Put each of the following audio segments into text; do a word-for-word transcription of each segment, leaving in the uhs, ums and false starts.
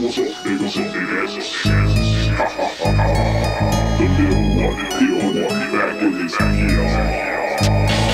What's up, nigga? What's up, nigga? Ha ha ha ha. The little one, the little one, back in his gear.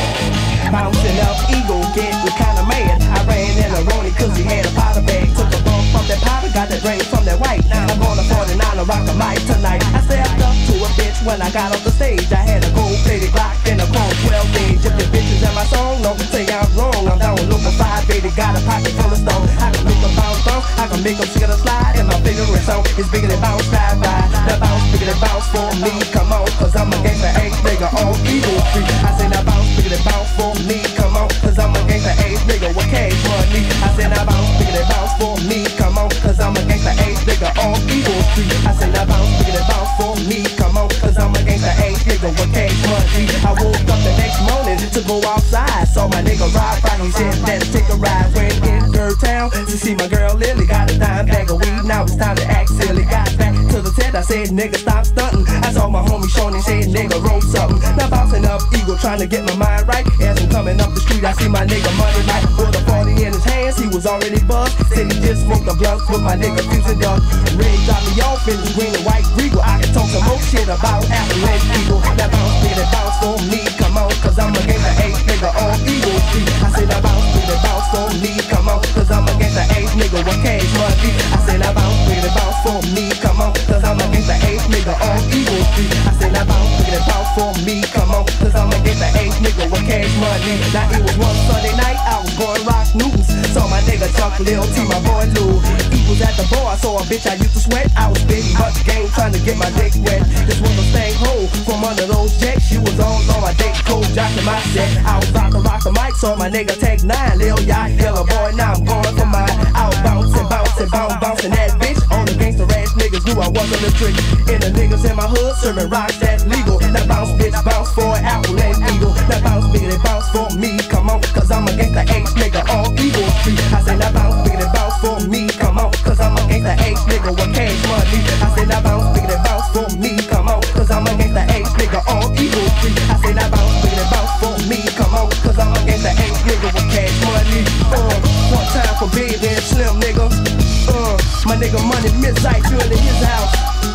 Bouncing up, ego getting kinda mad. I ran in a Ronnie cause he had a powder bag. Took a bump from that powder, got the drain from that white. Now I'm on a forty-nine to rock the mic tonight. I stepped up to a bitch when I got off the stage. I had a gold-plated Glock and a chrome twelve gauge. If the bitches in my song, don't say I'm wrong. I'm down with Local five, baby, got a pocket full of stone. I can make them bounce, bounce, I can make them sing a slide. And my favorite song is bigger than bounce, slide by. Now bounce, bigger than bounce for me, come on. Cause I'm a gangster, ain't nigga on Eagle Street. I say now bounce, bigger than bounce for me, come on. Cause I'm a gangster, ain't nigga with cash money. I say now bounce, bigger than bounce for me, come on. Cause I'm a gangster, ain't nigga on Eagle Street. I say now bounce, bigger than bounce for me, come on. Cause I'm a gangster, ain't nigga with cash money. I woke up the next morning to go outside. Saw my nigga ride by, he said let's take a ride. Went in third town to see my girl Lily. Got a dime bag of weed, now it's time to act silly. Got back to the tent, I said nigga stop stunting. I saw my homie Shawnee, said nigga roll something. Now bouncing up Eagle, trying to get my mind right. As I'm coming up the street, I see my nigga Money Night with a forty in his hands, he was already buzzed. Said he just smoked a blunt with my nigga Fusion Duck. Ray got me off in the green and white Regal. I can talk some more shit about Appalachian Eagle. Now bounce, nigga, bounce for me, come on. Cause I'm a gangster, ain't nigga on Eagle Street. I said now bounce, nigga, bounce for me, come on. Cause I'm a gangster, ain't nigga with cash money. I said now bounce, nigga, bounce for me, come on. Cause I'm a gangster, ain't nigga on Eagle Street. I said now bounce, nigga, bounce for me, come on. Cause I'm a gangster, ain't nigga with cash money. Now it was one Sunday night, I was going rock Newtons. Saw my nigga Chuck, Lil T, my boy Lou. He was at the bar, I saw a bitch I used to sweat. I was big, but the game trying to get my dick wet. This was a stang hole from under those jacks. She was all on my dick, cold jocking my set. I was about to rock the mic, saw my nigga take nine. Lil Yacht, hella boy, now I'm going for mine. I was bouncing, bouncing, bouncing, bouncing that bitch. All the gangster ass niggas knew I wasn't a trick. And the niggas in my hood serving rocks that's legal. Now bounce, bitch, bounce for an apple and eagle. Now bounce, bigger than bounce for me, come on. Cause I'm a gangster H nigga on Eagle Street. I say now bounce, bigger than bounce for me, come on. Cause I'm a gangster H nigga with cash money. I say now bounce, bigger than bounce for me, come on. Cause I'm a gangster H nigga on Eagle Street. I say now bounce, bigger than bounce for me, come on. Cause I'm a gangster H nigga with cash money. Uh, one time for Big and Slim nigga. Uh, my nigga Money Midnight doing in his house.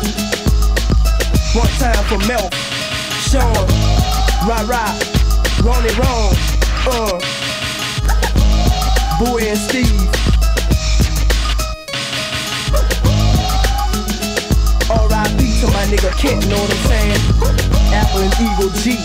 One time for Mel, Sean, Ra Ra, Ronnie Ron, uh, Boy and Steve. R I P to my nigga Kent, know what I'm saying? Apple and Eagle G.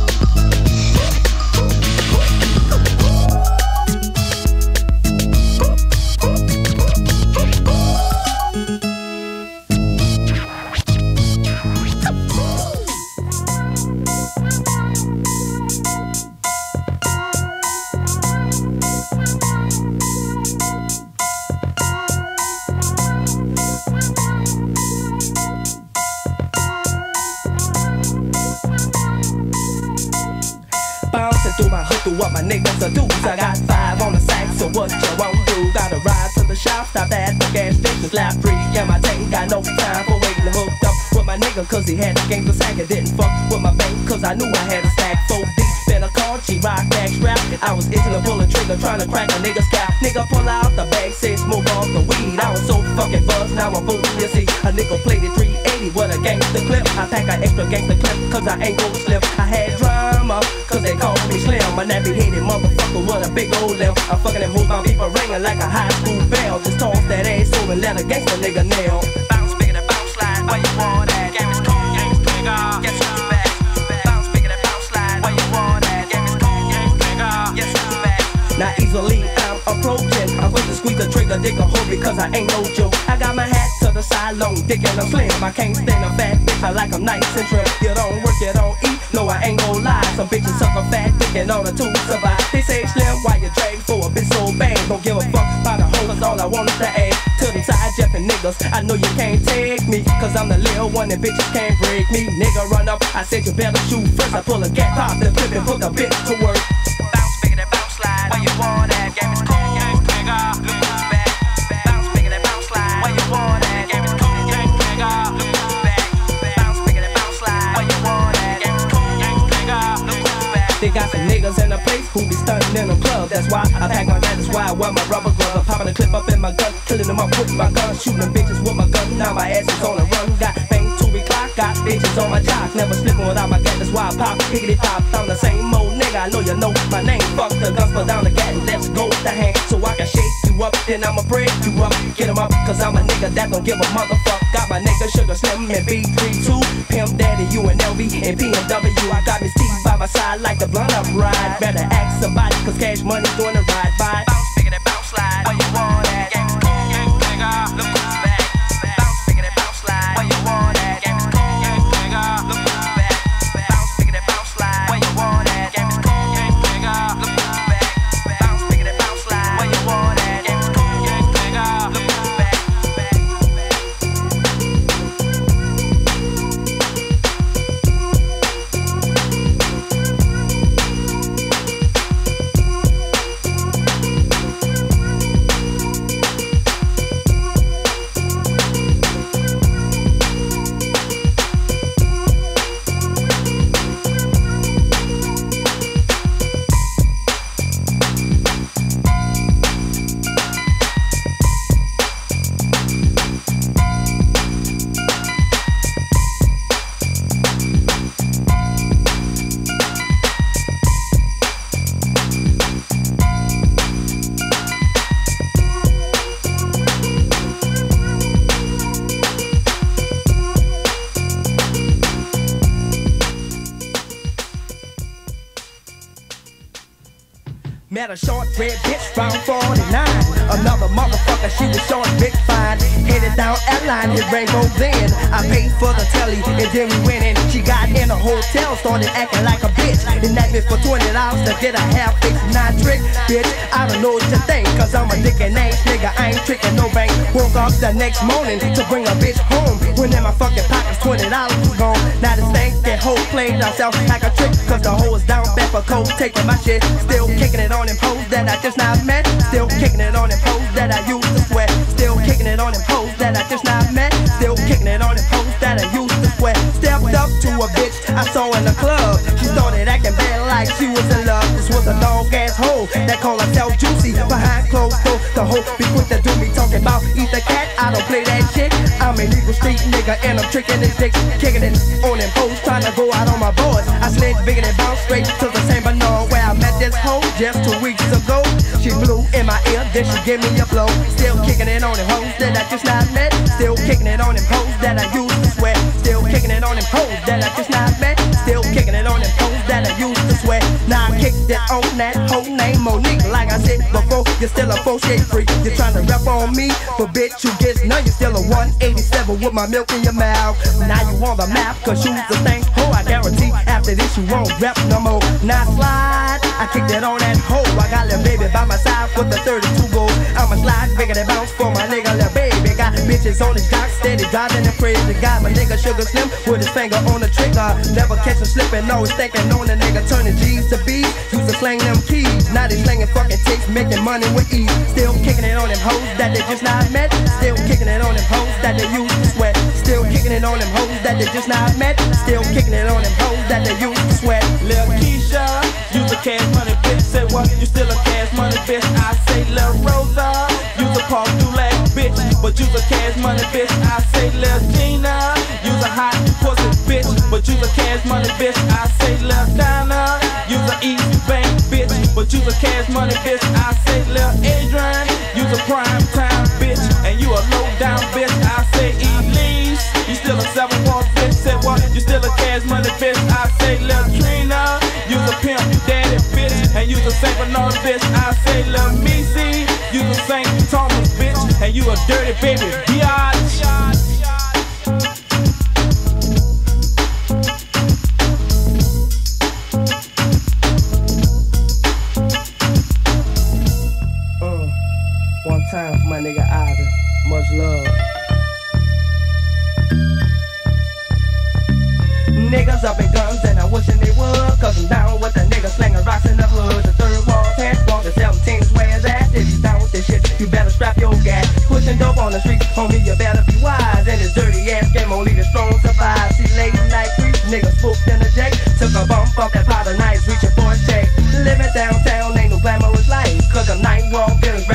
Through my hood, through what my niggas are do. I got five on the sack, so what you won't do? Gotta ride to the shop, stop at the gas station, slap free. Yeah, my tank got no time for waiting. Hooked up with my nigga, cause he had the game to sack. I didn't fuck with my bank, cause I knew I had a stack. So deep in a car, she rock back strap. I was itching to pull a trigger, trying to crack a nigga's cap. Nigga pull out the bag, said smoke off the weed. I was so fucking buzzed, now I'm fooled. You see, a nigga played it three eighty with a gangster clip. I pack an extra gangster clip, cause I ain't gon' slip. I had drama, cause they called me Slim. A nappy-headed motherfucker with a big old limb. I'm fucking and move my people ringing like a high school bell. Just toss that ass over and let a gangster nigga nail. Bounce bigger than bounce slide, where you want that? Game is cool, game is bigger. Yes, who's back? Bounce bigger than bounce slide, where you want that? Game is cool, game is bigger. Yes, who's back? Now easily I'm approaching. I'm going to squeeze the trigger, dig a hole because I ain't no joke. I got my hat to the side, long dick and I'm slim. I can't stand a fat bitch, I like I'm nice and trim. You don't work, you don't eat, no I ain't gon' lie. Some bitches suck a fat dick and on a tube survive. They say Slim, why you drag for a bitch so bad? Don't give a fuck about the hoe, cause all I want is to add to them side jeffin' niggas. I know you can't take me, cause I'm the little one and bitches can't break me. Nigga run up, I said you better shoot first. I pull a gat, pop the flip and put the bitch to work. Bounce bigger than bounce slide, where you want that? Game is cool, game is bigger. Look who's back. Bounce bigger than bounce slide, where you want that? Game is cool, game is bigger. Look who's back. Bounce bigger than bounce slide, where you want that? Game is cool, game is bigger. Look who's back. They got some niggas in the place who be stunting in the club. That's why I pack my gat, that's why I I wear my rubber gloves. I'm popping a clip up in my gun, killing them up with my gun, shooting them bitches with my gun. Now my ass is on the run. Got bang to be clock, got bitches on my jock. Never slipping without my gat, that's why I pop. Piggity pop, I'm the same old nigga. I know you know my name. Fuck the guns, put down the gat and let's go with the hand. So I can shake you up, then I'ma break you up. Get them up, cause I'm a nigga that don't give a motherfucker. Got my nigga Sugar Slim and B three two, Pimp Daddy, U N L V and B M W. I got Miss T by my side like the blunt up ride. Better ask somebody, cause cash money doing the ride by. Bounce, figure that bounce slide, where you want at? Game is cool, nigga, look who's back. Bounce, figure that bounce slide, where you want at? Game is cool, nigga, look who's back. Bounce, figure that bounce slide, where you want at? Game is cool, nigga, look who's back. Bounce, figure that bounce slide, where you want at? Game is cool, nigga, look who's back. Met a short red bitch round forty-nine. Another motherfucker, she was short, big fine. Headed down Airline, hit Rainbow Glen. I paid for the telly, and then we went in. She got in a hotel, started acting like a bitch. And that bitch for twenty dollars to get a half fix, nine trick. Bitch, I don't know what you think, cause I'm a dick and ass nigga. I ain't tricking no bank. Woke up the next morning to bring a bitch home. When in my fucking pockets, twenty dollars was gone. Now this thing, that hoe played herself like a trick. Cause the hoe was down bad for cold, taking my shit. Still kicking it on them hoes that I just not met. Still kicking it on them hoes that I used to sweat. Still kicking it on them hoes that I just not met. Still kicking it on them hoes that I used to sweat. Stepped up to a bitch I saw in the club. She started acting bad like she was in love. This was a dog ass hoe that call herself Juicy. Behind closed doors, the hoe be quick to do me talking about eat the cat. I don't play that shit. I'm a legal street nigga and I'm tricking this dick, kicking it on them hoes, trying to go out on my boys. I slid bigger than bounce straight to the same Bernard where I met this hoe just two weeks ago. She blew in my ear, then she gave me a blow. Still kicking it on them hoes that I just not met. Still kicking it on them hoes that I used to sweat. Still kicking it on them hoes that I just not met. Still kicking it on them hoes that I used to sweat. Now I kicked it on that hoe named Monique. Like I said before, you're still a faux shade freak. You're trying to rap on me, but bitch you get none. You're still a one eighty-seven with my milk in your mouth. Now you on the map, cause you's the thing. Oh, I guarantee after this you won't rap no more. Now slide, I kicked it on that hoe. I got little baby by my side with the thirty-two gold. I'ma slide bigger than bounce for my nigga little baby. Got bitches on his jock, steady driving and crazy. Got my nigga Sugar Slim with his finger on the trigger. Never catch him slipping, always thinking on the nigga. Turning G's to B's, used to slang them keys. Now they slanging fucking ticks, making money with ease. Still kicking it on them hoes that they just not met. Still kicking it on them hoes that they used to sweat. Still kicking it on them hoes that they just not met. Still kicking it on them hoes that they used to sweat. Lil Keisha, use a cash money bitch. Say what? You still a cash money bitch. I say Lil Rosa, use a Paul Dulac bitch, but use a cash money bitch. I say Lil Gina, use a hot pussy bitch, but use a cash money bitch. I say Lil Donna, use a East Bank bitch, but use a cash money bitch. I say Lil Adrian, use a prime time bitch, and you a low down bitch. I say Elise, you still a seven one bitch. Say what? You still a cash money bitch. I say Lil Trina, use a pimp daddy bitch, and use a Saint Bernard bitch. I say Lil Missy, use a Saint Thomas bitch, and you a dirty baby biatch. Uh, one time for my nigga Ivan, much love. Niggas up in guns and I wishing they would, cause I'm down with the niggas slinging rocks in the hood. The third wall pants, walk the seventeen is where it's at. If you down with this shit, you better strap your gas. Pushing dope on the streets, homie, you better be wise. And this dirty ass game only the strong survive. See late night creeps, niggas spooked in the J. Took a bump off that powder nights, reaching for a check. Living downtown ain't no glamorous life, cause I'm night walk, feeling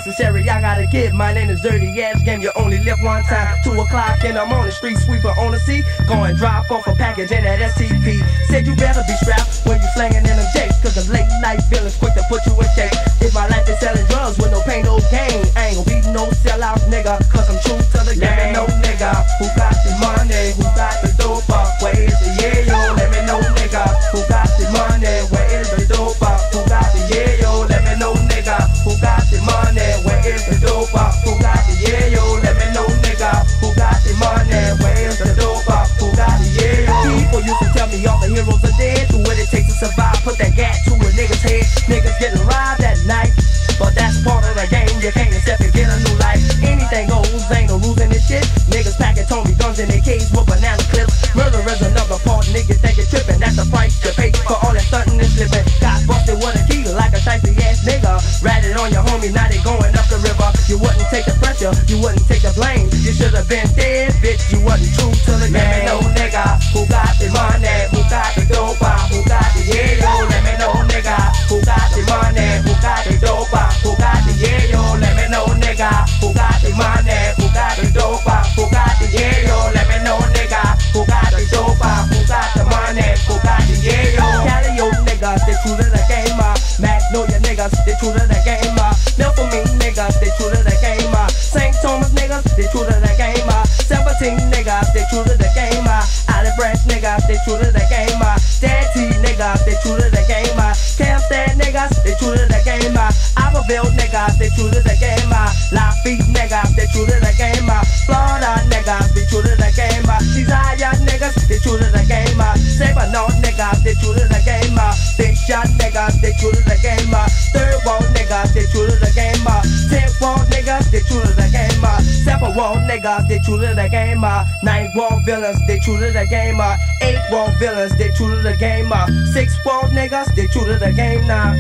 necessary, I gotta get. My name is Dirty Ass Game, you only live one time. Two o'clock in the morning, street sweeper on the sea. Go and drop off a package in that S T P. Said you better be strapped when you slanging in them jakes, cause the late night feelings quick to put you in shape. If my life is selling drugs with no pain, no gain, I ain't gon' be no sellout nigga, cause I'm true to the game. Let me know nigga, who got the money, who got the dope up, where is the yeah yo? Let me know nigga, who got the money, where is the dope up, who got the yeah yo? Let me know nigga, who got the money, where is the dope up, who got the yeah yo? Let me know nigga, who got the money, where is the dope up, who got the yeah yo? People used to tell me all the heroes are dead, do what it takes to survive, put that gat to a nigga's head. Niggas getting robbed at night, but that's part of the game, you can't accept it, get a new life. Anything goes, ain't no rules in this shit. Niggas packing Tommy guns in their cage with banana clips. Murder is another part, niggas think it's tripping. That's the price you pay for all that stunting and slipping. Got busted with a key like a shicey ass nigga. Ratted on your homie, now they going up the river. You wouldn't take the pressure, you wouldn't take the blame. You should've been dead, bitch, you wasn't true to the game. Let me know nigga, who got the money, who got the dope, who got the yeah yo. Let me know nigga, who got the money, who got the dope, who got the yeah yo. Let me know nigga, who got the money, who got the dope, who got the yeah yo. Let me know nigga, who got the dope, who got the money, who got the yeah yo. Cali yo niggas, they true to the game. Magnolia niggas, they true to the game. Milford niggas, they true to the game. Saint Thomas niggas, they true to the game. seventeen niggas, they true to the game. Olive Branch niggas, they true to the game. Dead T niggas, they true to the game. Campstand niggas, they true to the game. Iberville niggas, they true to the game. Lafitte niggas, they true to the game. Florida niggas, they true to the game. Desire niggas, they true to the game. Saber North niggas, they true to the game. Big shot niggas, they true to the game. Third wall niggas, they true to the game. Tenth wall niggas, they true to the game. Seven wall niggas, they true to the game. Ninth wall villains, they true to the game. Eight wall villains, they true to the game. Six wall niggas, they true to the game now.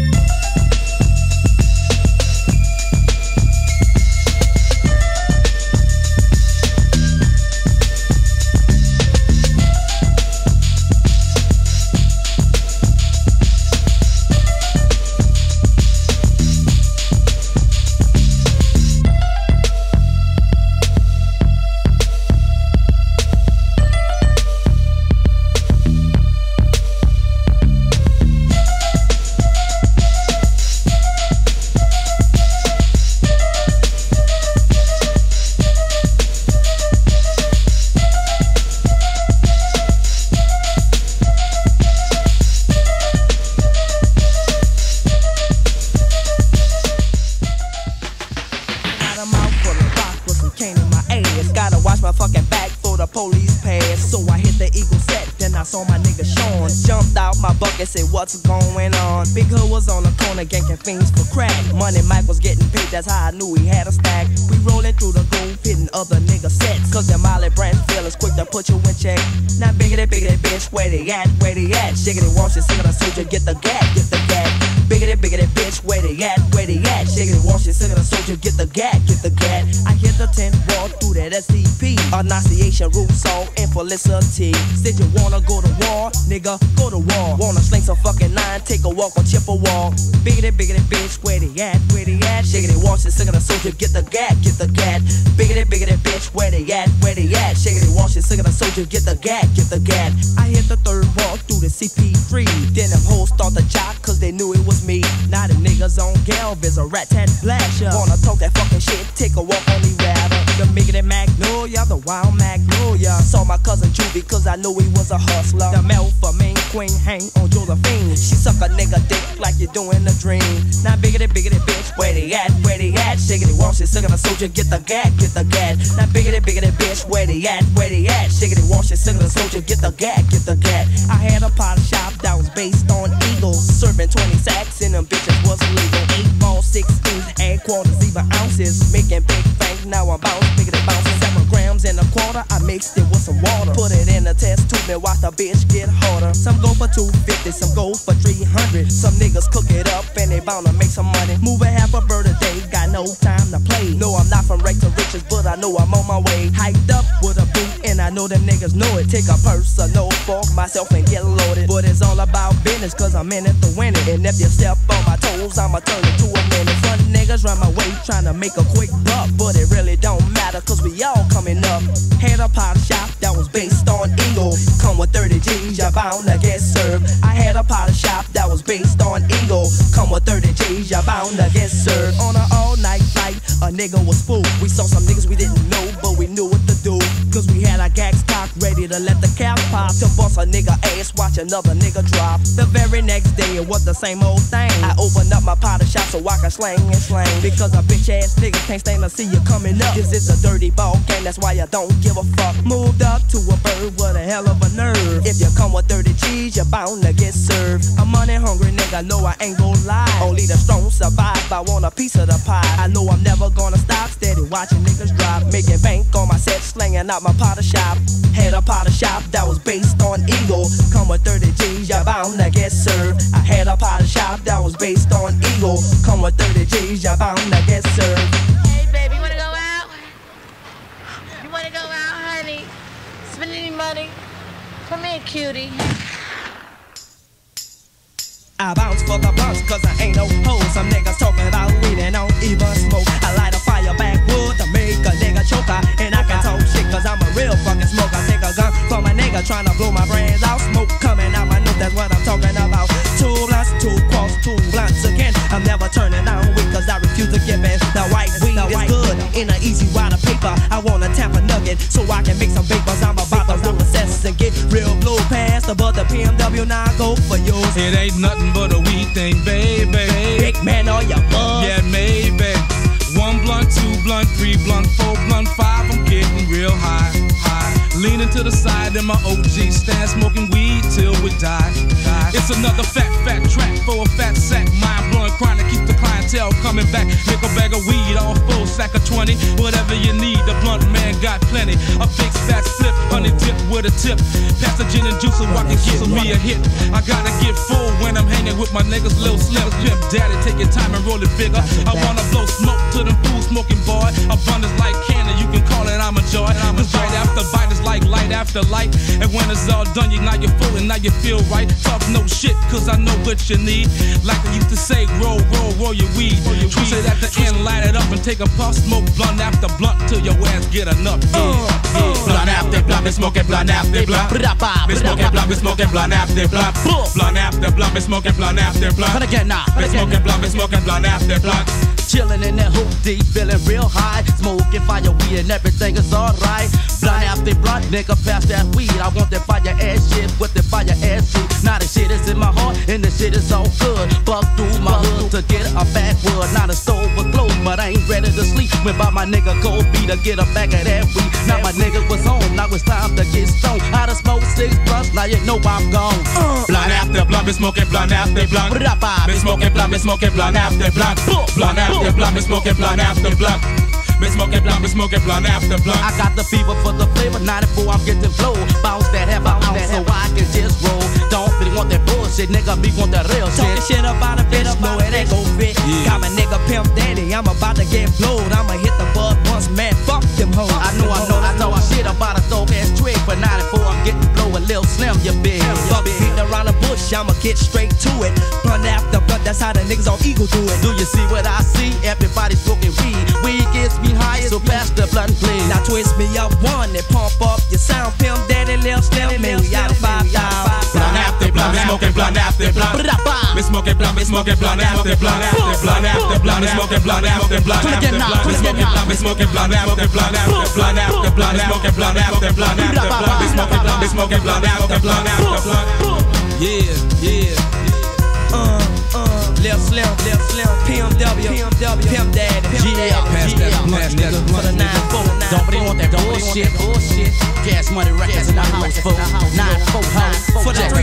Say what's going on? Big Hood was on the corner ganking fiends for crack. Money Mike was getting paid, that's how I knew he had a stack. We rolling through the groove, hitting other niggas sets. Cause them Molly Branch feelers quick to put you in check. Now biggity biggity bitch, where they at, where they at? Shiggity wants it, sick of the soldier, get the gat, get the gat. Biggity biggity bitch, where they at, where they at? Shiggity wants it, sick of the soldier, get the gat, get the gat. I hit the tent wall through that S C P. Annunciation, Rousseau, and Felicity. Said you wanna go to war, nigga, go to war. Wanna sling some fucking nine, take a walk or chip a wall. Biggity biggity bitch, where they at, where they at? Shiggity wants it, sick of the soldier, get the gat, get the gat. Biggity biggity bitch, where they at, where they at? Shiggity wants it, sick of the soldier, get the gat, get the gat. I hit the third wall through the C P three. Then them hoes start to jock, cause they knew it was me. Now the niggas on Galvez, a rat tat blasher. Wanna talk that fucking shit, take a walk on the radar. The Miggity Magnolia, the wild Magnolia. Saw my cousin Juvie, cause I knew he was a hustler. The Melfa main queen hang on Josephine. She suck a nigga dick like you're doing a dream. Now biggity biggity bitch, where they at, where they at? Shiggity wants it, sick of the soldier, get the gat, get the gat. Now biggity biggity bitch, where they at, where they at? Shiggity wants it, sick of the soldier, get the gat, get the gat. I had a pot shop that was based on Eagles, serving twenty sacks and them bitches was legal. Eight ball, sixteens, and quarters, even ounces, making big bank. Now I'm bounce, biggity bouncing seven grams in a quarter. I mixed it with some water, put it in a test tube and watch the bitch get harder. Some go for two fifty, some go for three hundred. Some niggas cook it up and they bound to make some money. Move a half a bird a day, got no time to play. No, I'm not from rags to riches, but I know I'm on my way. Hiked up with a boot and I I know them niggas know it. Take a personal for myself and get loaded. But it's all about business, cause I'm in it to win it. And if you step on my toes, I'ma turn it to a minute. Front niggas run my way, trying to make a quick buck. But it really don't matter, cause we all coming up. Had a pot shop that was based on ego. Come with thirty G's, you're bound to get served. I had a pot shop that was based on ego. Come with thirty G's, you're bound to get served. On an all-night flight, a nigga was fooled. We saw some niggas we didn't know, but we knew what to do. Cause we had our gags cocked, ready to let the cap pop. To bust a nigga ass, watch another nigga drop. The very next day, it was the same old thing. I opened up my pot shop so I can slang and slang. Because a bitch ass nigga can't stand to see you coming up. This is a dirty ball game, that's why I don't give a fuck. Moved up to a bird with a hell of a nerve. If you come with thirty G's, you're bound to get served. A money hungry nigga, know I ain't gon' lie. Only the strong survive, I want a piece of the pie. I know I'm never gonna stop, steady watching niggas drop. Making bank on my set, slanging out my potter shop. Had a potter shop that was based on ego. Come with thirty G's, you're bound to get served. I had a potter shop that was based on ego. Come with thirty G's, you're bound to get served. Hey baby, you wanna go out? You wanna go out, honey? Spend any money? Come here, cutie. I bounce for the blunts cause I ain't no hoe. Some niggas talking about weed and don't even smoke. I light a fire backwood to make a nigga choke. And I can talk shit cause I'm a real fucking smoker. Take a gun from a nigga trying to blow my brains out. Smoke coming out my nose, that's what I'm talking about. Two blunts, two cross, two blunts again. I'm never turning down weed cause I refuse to give in. The white weed is good in an easy wad of paper. I wanna tap a nugget so I can make some vapors. I'm about to roll assess and get real blue past. But the P M W now go for yours. It ain't nothing but a weed thing, baby. Big man on your buzz. Yeah, maybe. One blunt, two blunt, three blunt, four blunt, five. I'm getting real high, high. Leaning to the side in my O G stand, smoking weed till we die. die. It's another fat, fat track for a fat sack. Mind blowing, crying to keep the clientele coming back. Nickel bag of weed, all full sack of twenty. Whatever you need, the blunt man got plenty. A big fat slip, honey dip with a tip. Pass the gin and juice so I can get me a hit. I gotta get full when I'm hanging with my niggas, Lil Slim, Pimp Daddy. Take your time and roll it bigger. I wanna blow smoke to them fools smoking, boy. Abundance like candy, you can call it I'm a joy. Cause bite after bite is like light after light. And when it's all done, you now you're full and now you feel right. Talk no shit, cause I know what you need. Like I used to say, roll, roll, roll your weed. Twist it at the end, light it up and take a puff. Smoke blunt after blunt till your ass get enough. Yeah, yeah. Blunt after blunt, be smoking blunt after blunt. Be smoking blunt, be smoking blunt after blunt. Blunt after blunt, be smoking blunt after blunt. But again now, be smoking blunt, be smoking blunt after blunt. Chillin' in that hoop deep, feeling real high. Smoking fire weed and everything is alright. Blunt after blunt, nigga, pass that weed. I want that fire ass shit with the fire ass shit. Now the shit is in my heart and the shit is all good. Fuck through my hood to get a backwood. Now the stove was closed, but I ain't ready to sleep. Went by my nigga Cold B to get a bag of that weed. Now my nigga was home, now it's time to get stoned. I done smoked six blunts, now you know I'm gone. Blunt after blunt, be smoking blunt after blunt. Be smoking blunt, be smoking blunt after blunt. Blunt after blunt, be smoking blunt after blunt. Be smoking blunt, be smoking blunt after blunt. I got the fever for the flavor, ninety-four, I'm getting flow. Bounce that half an ounce so I can just roll. Don't really want that bullshit, nigga, me want that real shit. Talking shit about a bitch, no it ain't gon' fit. Yeah. Got my nigga Pimp Daddy, I'm about to get blowed. I'ma hit the bud once, man, fuck them hoes. I know, I know, I know, I shit about a dope ass trick. For ninety-four, I'm getting blow a Lil Slim, you bitch. Fuck beating around the bush, I'ma get straight to it. Blunt after blunt, that's how the niggas on Eagle do it. Do you see what I see? Everybody smoking weed. Weed gets me higher, so pass the blunt, please. Now twist me up one and pump up your sound. Pimp Daddy, Lil Slim, man, we out of five thousand. Blunt after blunt, be smoking blunt after blunt. Be smoking blunt, be smoking blunt after blunt. Blunt after blunt, be smoking blunt after blunt. Be smoking blunt, be smoking blunt after blunt. Blunt after blunt, be smoking blunt after blunt. Be smoking blunt, be smoking blunt after blunt after blunt. Yeah, yeah. Uh, uh, Lil Slim, Lil Slim, P M W, P M W, Pimp Daddy, yeah, pass that, pass that for the nine four, don't really want that bullshit, bullshit. Cash Money Records in the house, folks. Nine four house, for the